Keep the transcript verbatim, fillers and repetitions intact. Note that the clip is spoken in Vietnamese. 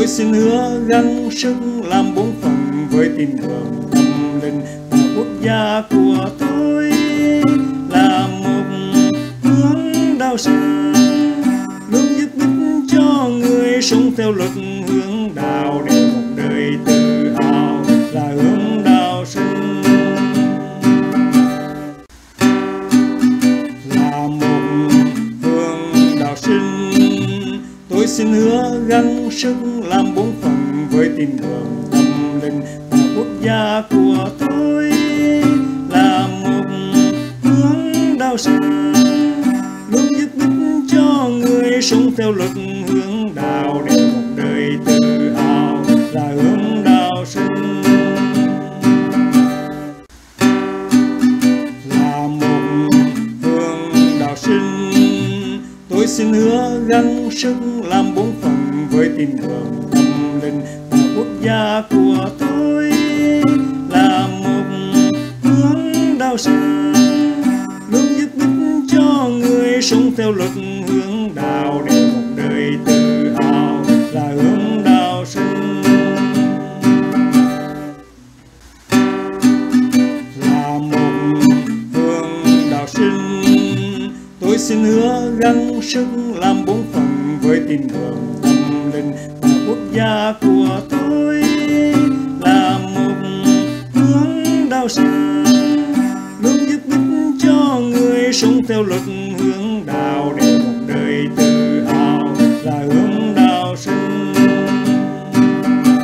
xin hứa gắng sức làm bổn phận với tin tưởng tâm linh và quốc gia của tôi là một hướng đạo sinh, luôn giúp ích cho người sống theo luật hướng đạo để một đời tự hào là hướng đạo sinh. Là một hướng đạo sinh, tôi xin hứa gắng sức làm bổn phận với tin tưởng tâm linh và quốc gia của tôi là một hướng đạo sinh, luôn giúp ích cho người sống theo luật hướng đạo để một đời tự hào là hướng đạo sinh. Là một hướng đạo sinh, tôi xin hứa gắng sức làm bổn phận với tin tưởng tâm linh và quốc gia của tôi là một hướng đạo sinh, luôn giúp ích cho người sống theo luật hướng đạo để một đời tự hào là hướng đạo sinh. Là một hướng đạo sinh, tôi xin hứa gắng sức làm bổn phận với tin tưởng tâm linh và quốc gia của tôi là một hướng đạo sinh, luôn giúp ích cho người sống theo luật